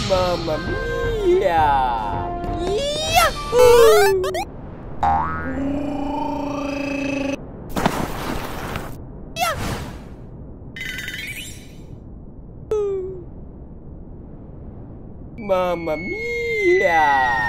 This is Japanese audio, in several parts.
Mamma mia! Mamma mia!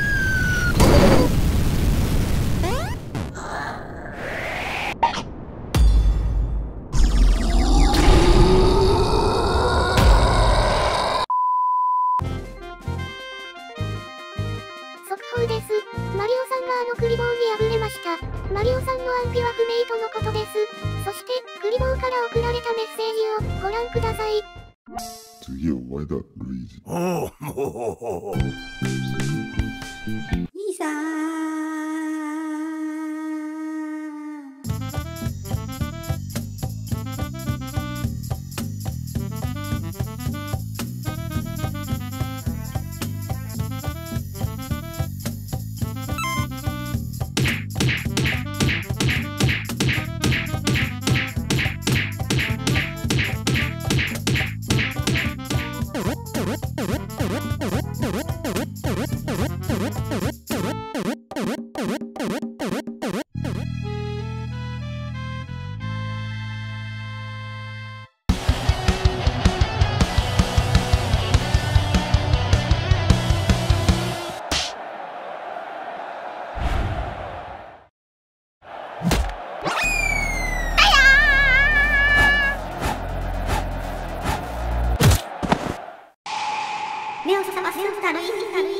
速報です。マリオさんがクリボーに敗れました。マリオさんの安否は不明とのことです。そして、クリボーから送られたメッセージをご覧ください。 To you, why that reason? 兄さん。目を覚ませるだろい。